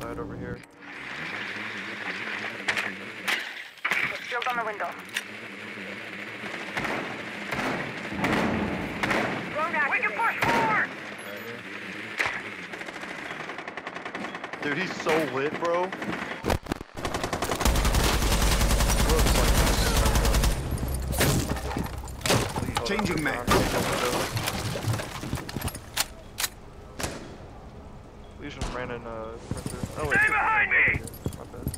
side over here. Shield on the window. We can push forward! Dude, he's so lit, bro. Changing mag. We just ran in printer. Oh, Stay behind me! My bad.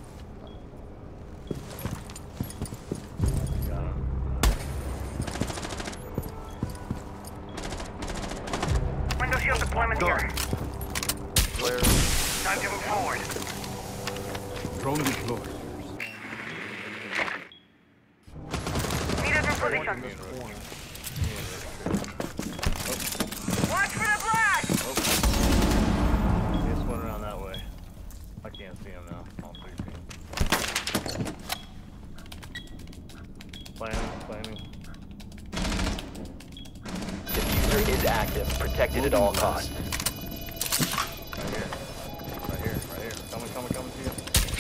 Window shield deployment here. Flare. Time to move forward. Drone deployed. Meters in position. Watch for the blast! He's one around that way. I can't see him now. All 3 feet. Planning. Diffuser is active, protected at all costs. Right here. Coming to you.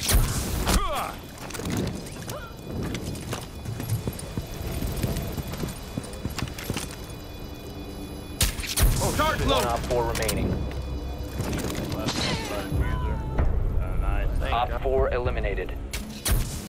Oh, charge low. One op 4 remaining. Left diffuser. Nice. Op 4 eliminated.